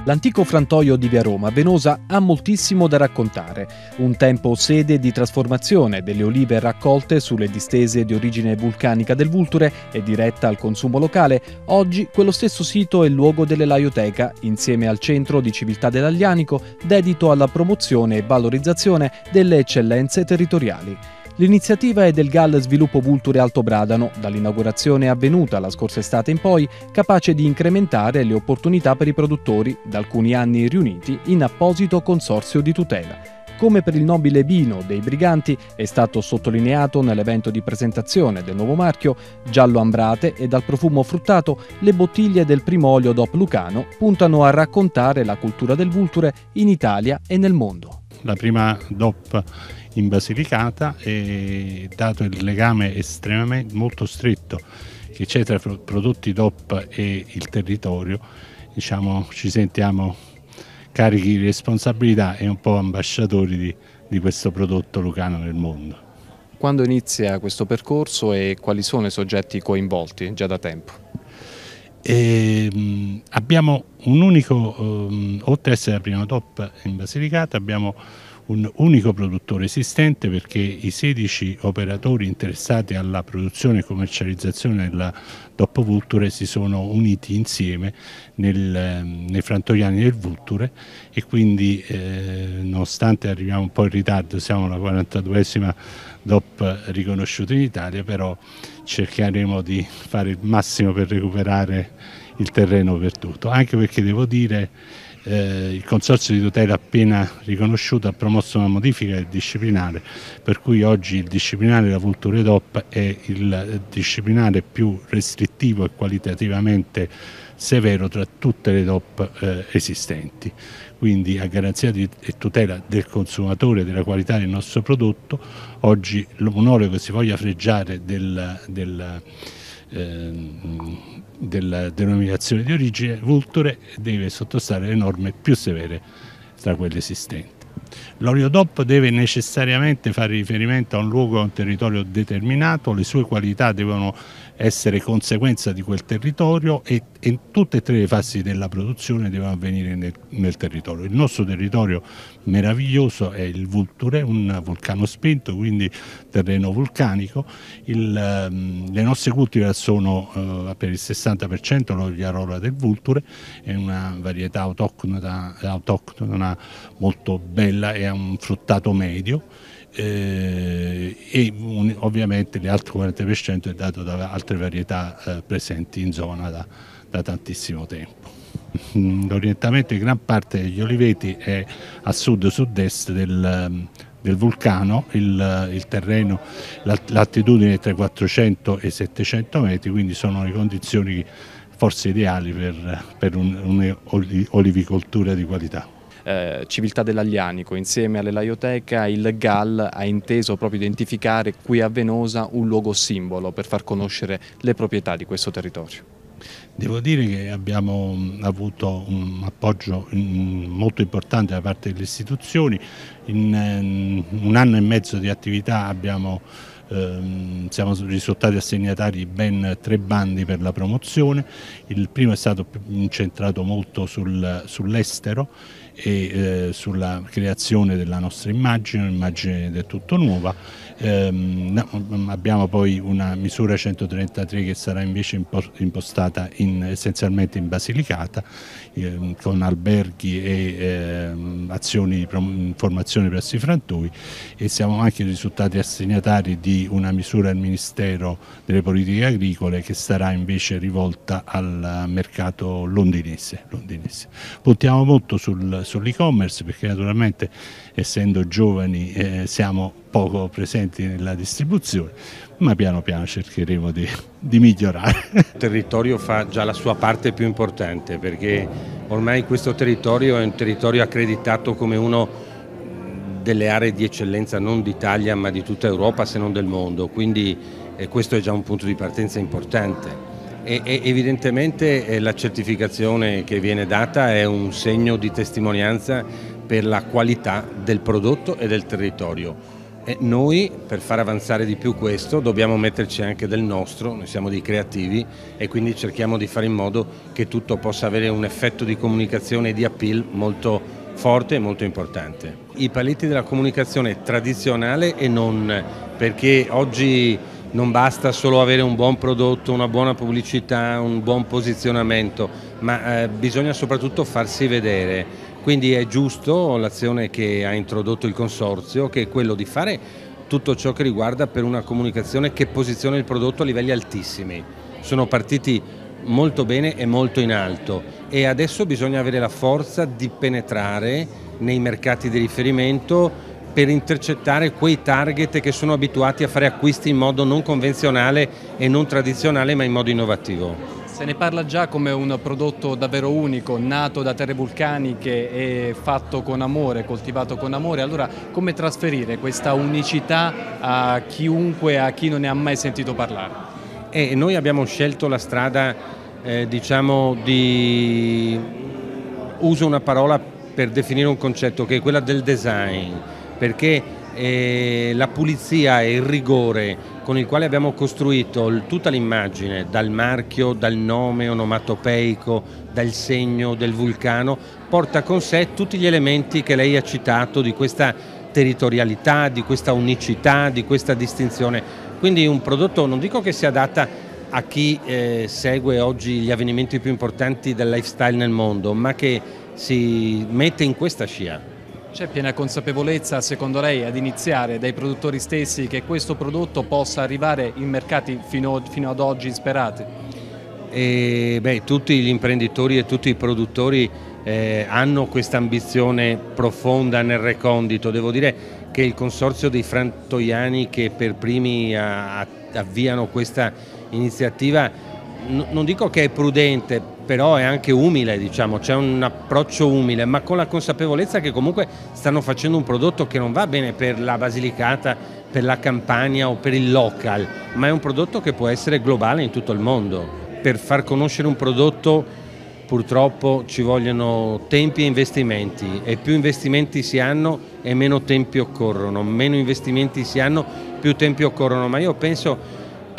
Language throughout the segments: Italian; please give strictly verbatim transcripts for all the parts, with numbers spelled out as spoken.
L'antico frantoio di via Roma, Venosa, ha moltissimo da raccontare. Un tempo sede di trasformazione delle olive raccolte sulle distese di origine vulcanica del Vulture e diretta al consumo locale, oggi quello stesso sito è il luogo dell'Elaioteca, insieme al Centro di Civiltà dell'Aglianico, dedito alla promozione e valorizzazione delle eccellenze territoriali. L'iniziativa è del G A L Sviluppo Vulture Alto Bradano, dall'inaugurazione avvenuta la scorsa estate in poi, capace di incrementare le opportunità per i produttori, da alcuni anni riuniti in apposito consorzio di tutela. Come per il nobile vino dei Briganti, è stato sottolineato nell'evento di presentazione del nuovo marchio, giallo ambrate e dal profumo fruttato, le bottiglie del primo olio D O P Lucano puntano a raccontare la cultura del Vulture in Italia e nel mondo. La prima D O P in Basilicata, e dato il legame estremamente molto stretto che c'è tra i prodotti D O P e il territorio, diciamo, ci sentiamo carichi di responsabilità e un po' ambasciatori di, di questo prodotto lucano nel mondo. Quando inizia questo percorso e quali sono i soggetti coinvolti già da tempo? E, mh, abbiamo un unico, um, oltre ad essere la prima D O P in Basilicata, abbiamo un unico produttore esistente, perché i sedici operatori interessati alla produzione e commercializzazione della D O P Vulture si sono uniti insieme nel, nei frantoiani del Vulture, e quindi eh, nonostante arriviamo un po' in ritardo, siamo la quarantaduesima D O P riconosciuta in Italia, però cercheremo di fare il massimo per recuperare il terreno perduto, anche perché devo dire Eh, il Consorzio di tutela appena riconosciuto ha promosso una modifica del disciplinare, per cui oggi il disciplinare della Vulture D O P è il disciplinare più restrittivo e qualitativamente severo tra tutte le D O P eh, esistenti. Quindi, a garanzia di, e tutela del consumatore e della qualità del nostro prodotto, oggi un olio che si voglia fregiare del, del della denominazione di origine Vulture deve sottostare alle norme più severe tra quelle esistenti. L'olio D O P deve necessariamente fare riferimento a un luogo, a un territorio determinato, le sue qualità devono essere conseguenza di quel territorio, e, e tutte e tre le fasi della produzione devono avvenire nel, nel territorio. Il nostro territorio meraviglioso è il Vulture, un vulcano spento, quindi terreno vulcanico. Il, le nostre cultivar sono eh, per il sessanta per cento l'Oliarola del Vulture, è una varietà autoctona, autoctona molto bella e ha un fruttato medio. Eh, e un, ovviamente l'altro quaranta per cento è dato da altre varietà eh, presenti in zona da, da tantissimo tempo. L'orientamento di gran parte degli oliveti è a sud-sud-est del, del vulcano, il, il terreno, l'altitudine è tra i quattrocento e i settecento metri, quindi sono le condizioni forse ideali per, per un'olivicoltura di qualità. Eh, Civiltà dell'Aglianico, insieme all'Elaioteca, il G A L ha inteso proprio identificare qui a Venosa un luogo simbolo per far conoscere le proprietà di questo territorio. Devo dire che abbiamo avuto un appoggio molto importante da parte delle istituzioni. In un anno e mezzo di attività abbiamo Ehm, siamo risultati assegnatari ben tre bandi per la promozione. Il primo è stato incentrato molto sul, sull'estero e eh, sulla creazione della nostra immagine, un'immagine del tutto nuova. Ehm, abbiamo poi una misura centotrentatré che sarà invece impostata in, essenzialmente in Basilicata, eh, con alberghi e eh, azioni di informazione presso i frantoi, e siamo anche risultati assegnatari di una misura del Ministero delle Politiche Agricole che sarà invece rivolta al mercato londinese. londinese. Puntiamo molto sul, sull'e-commerce, perché naturalmente, essendo giovani, eh, siamo poco presenti nella distribuzione, ma piano piano cercheremo di, di migliorare. Il territorio fa già la sua parte più importante, perché ormai questo territorio è un territorio accreditato come uno delle aree di eccellenza non d'Italia ma di tutta Europa, se non del mondo, quindi eh, questo è già un punto di partenza importante. E, e evidentemente eh, la certificazione che viene data è un segno di testimonianza per la qualità del prodotto e del territorio. E noi, per far avanzare di più questo, dobbiamo metterci anche del nostro, noi siamo dei creativi e quindi cerchiamo di fare in modo che tutto possa avere un effetto di comunicazione e di appeal molto forte e molto importante. I paletti della comunicazione tradizionale e non, perché oggi non basta solo avere un buon prodotto, una buona pubblicità, un buon posizionamento, ma eh, bisogna soprattutto farsi vedere. Quindi è giusto l'azione che ha introdotto il Consorzio, che è quello di fare tutto ciò che riguarda per una comunicazione che posiziona il prodotto a livelli altissimi. Sono partiti molto bene e molto in alto e adesso bisogna avere la forza di penetrare nei mercati di riferimento per intercettare quei target che sono abituati a fare acquisti in modo non convenzionale e non tradizionale, ma in modo innovativo. Se ne parla già come un prodotto davvero unico, nato da terre vulcaniche e fatto con amore, coltivato con amore. Allora come trasferire questa unicità a chiunque, a chi non ne ha mai sentito parlare? E noi abbiamo scelto la strada, eh, diciamo, di uso una parola per definire un concetto che è quella del design, perché eh, la pulizia e il rigore con il quale abbiamo costruito tutta l'immagine, dal marchio, dal nome onomatopeico, dal segno del vulcano, porta con sé tutti gli elementi che lei ha citato di questa territorialità, di questa unicità, di questa distinzione. Quindi un prodotto, non dico che sia adatta a chi eh, segue oggi gli avvenimenti più importanti del lifestyle nel mondo, ma che si mette in questa scia. C'è piena consapevolezza, secondo lei, ad iniziare dai produttori stessi che questo prodotto possa arrivare in mercati fino, fino ad oggi sperati? E, beh, tutti gli imprenditori e tutti i produttori eh, hanno questa ambizione profonda nel recondito. Devo dire che il Consorzio dei Frantoiani, che per primi a, a, avviano questa iniziativa, n- non dico che è prudente, però è anche umile, diciamo, c'è un approccio umile, ma con la consapevolezza che comunque stanno facendo un prodotto che non va bene per la Basilicata, per la Campania o per il local, ma è un prodotto che può essere globale in tutto il mondo. Per far conoscere un prodotto purtroppo ci vogliono tempi e investimenti, e più investimenti si hanno e meno tempi occorrono, meno investimenti si hanno, più tempi occorrono, ma io penso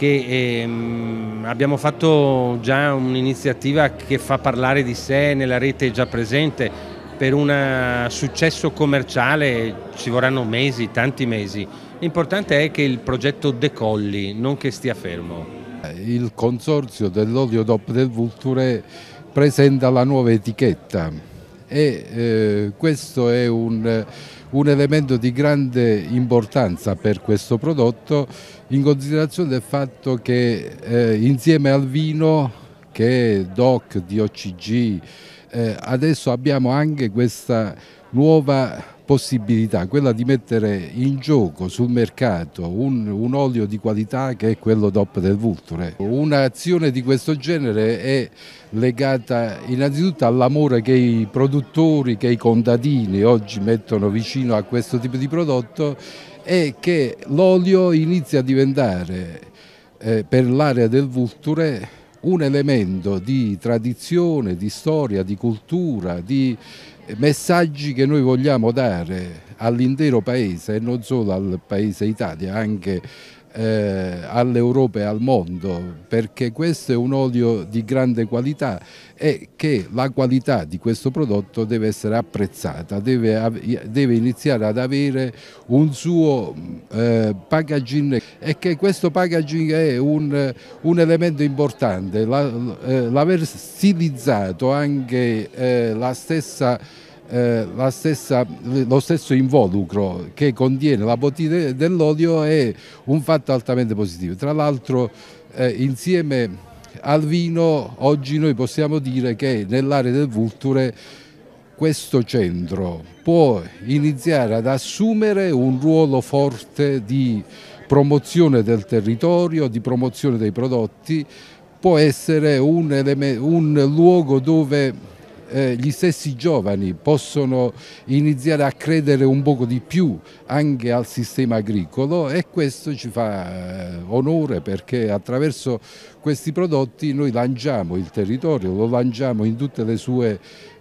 che ehm, abbiamo fatto già un'iniziativa che fa parlare di sé nella rete già presente. Per un successo commerciale ci vorranno mesi, tanti mesi. L'importante è che il progetto decolli, non che stia fermo. Il Consorzio dell'olio D O P del Vulture presenta la nuova etichetta e eh, questo è un, un elemento di grande importanza per questo prodotto, in considerazione del fatto che eh, insieme al vino, che è D O C, D O C G, eh, adesso abbiamo anche questa nuova possibilità, quella di mettere in gioco sul mercato un, un olio di qualità che è quello D O P del Vulture. Un'azione di questo genere è legata innanzitutto all'amore che i produttori, che i contadini oggi mettono vicino a questo tipo di prodotto, e che l'olio inizia a diventare eh, per l'area del Vulture un elemento di tradizione, di storia, di cultura, di messaggi che noi vogliamo dare all'intero paese e non solo al paese Italia, anche eh, all'Europa e al mondo, perché questo è un olio di grande qualità e che la qualità di questo prodotto deve essere apprezzata, deve, deve iniziare ad avere un suo eh, packaging, e che questo packaging è un, un elemento importante, la, eh, l'aver stilizzato anche eh, la stessa Eh, la stessa, lo stesso involucro che contiene la bottiglia dell'olio è un fatto altamente positivo. Tra l'altro eh, insieme al vino oggi noi possiamo dire che nell'area del Vulture questo centro può iniziare ad assumere un ruolo forte di promozione del territorio, di promozione dei prodotti, può essere un, un luogo dove Eh, gli stessi giovani possono iniziare a credere un poco di più anche al sistema agricolo, e questo ci fa eh, onore, perché attraverso questi prodotti noi lanciamo il territorio, lo lanciamo in tutte le sue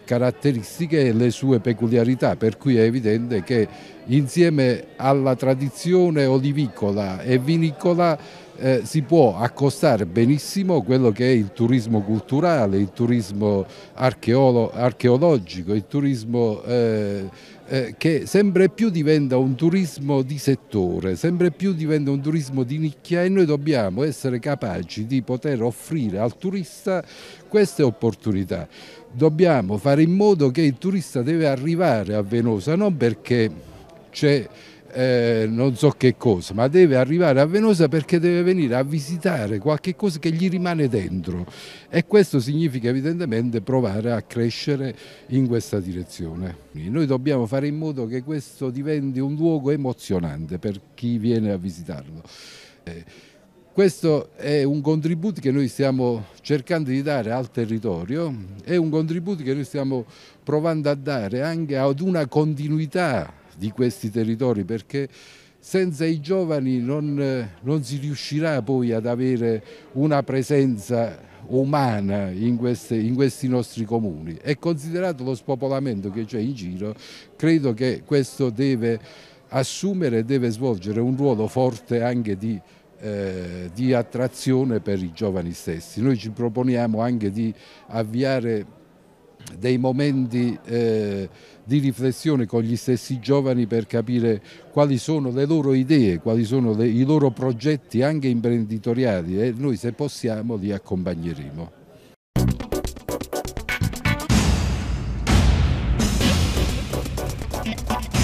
caratteristiche e le sue peculiarità, per cui è evidente che insieme alla tradizione olivicola e vinicola eh, si può accostare benissimo quello che è il turismo culturale, il turismo archeolo archeologico, il turismo eh, eh, che sempre più diventa un turismo di settore, sempre più diventa un turismo di nicchia, e noi dobbiamo essere capaci di poter offrire al turista queste opportunità. Dobbiamo fare in modo che il turista deve arrivare a Venosa non perché c'è eh, non so che cosa, ma deve arrivare a Venosa perché deve venire a visitare qualche cosa che gli rimane dentro, e questo significa evidentemente provare a crescere in questa direzione. Noi dobbiamo fare in modo che questo diventi un luogo emozionante per chi viene a visitarlo. Eh, Questo è un contributo che noi stiamo cercando di dare al territorio, è un contributo che noi stiamo provando a dare anche ad una continuità di questi territori, perché senza i giovani non, non si riuscirà poi ad avere una presenza umana in, queste, in questi nostri comuni. E considerato lo spopolamento che c'è in giro, credo che questo deve assumere e deve svolgere un ruolo forte anche di Eh, di attrazione per i giovani stessi. Noi ci proponiamo anche di avviare dei momenti eh, di riflessione con gli stessi giovani per capire quali sono le loro idee, quali sono le, i loro progetti anche imprenditoriali, e noi, se possiamo, li accompagneremo.